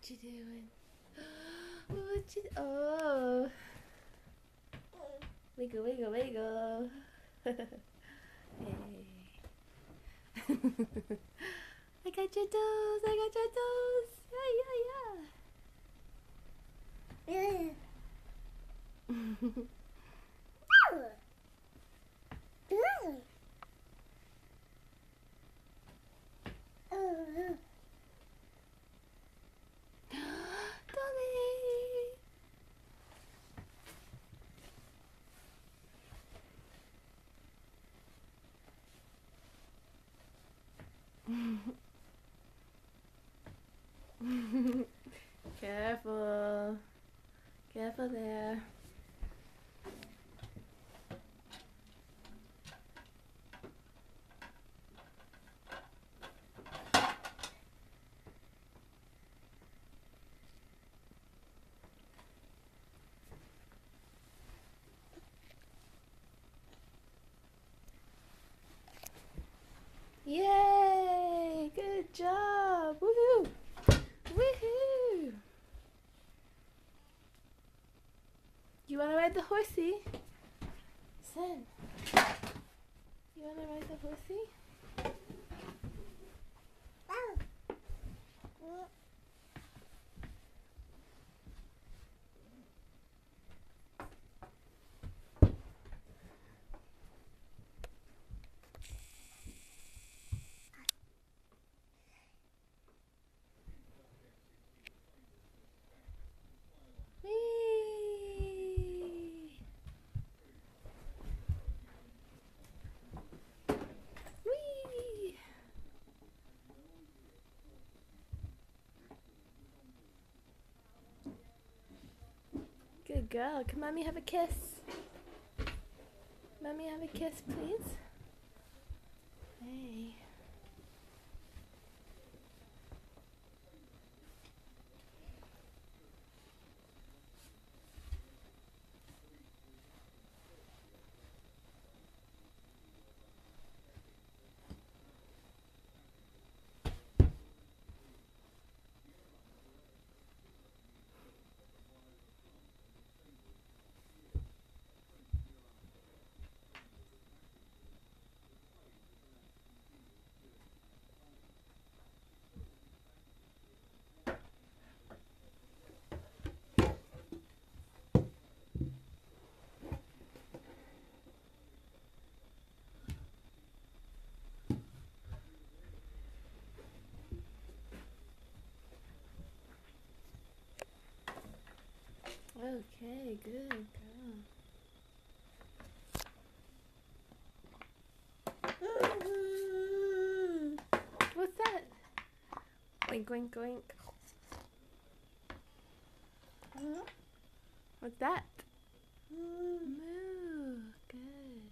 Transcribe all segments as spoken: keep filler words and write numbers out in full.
What you doing? What you? Oh, wiggle, wiggle, wiggle. Hey. I got your toes. I got your toes. Yeah, yeah, yeah. Careful. Careful there. Yay! Good job! Woohoo! Woohoo! You wanna ride the horsey? Son, you wanna ride the horsey? Good girl. Can mommy have a kiss? Mommy have a kiss, please? Hey. Okay, good girl. What's that? Oink, oink, oink. What's that? Moo. Good.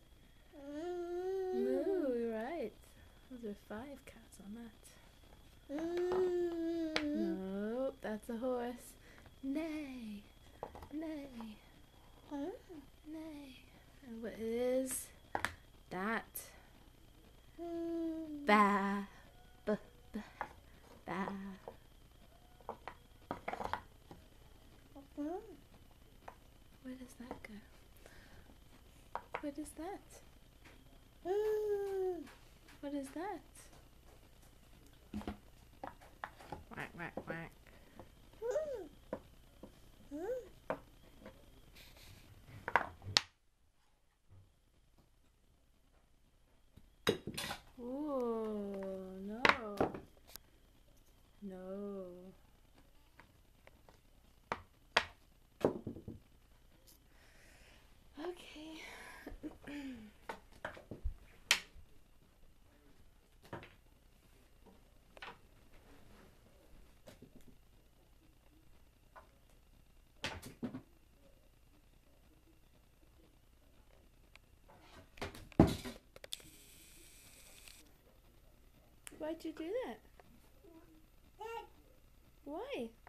Moo, you're right. Those are five cats on that. Nope, that's a horse. Neigh. Neigh. Neigh. And what is that? Ba. B. B. Ba. Where does that go? What is that? What is that? Quack, quack, quack. Ooh, no. No. Okay. Why'd you do that? Why?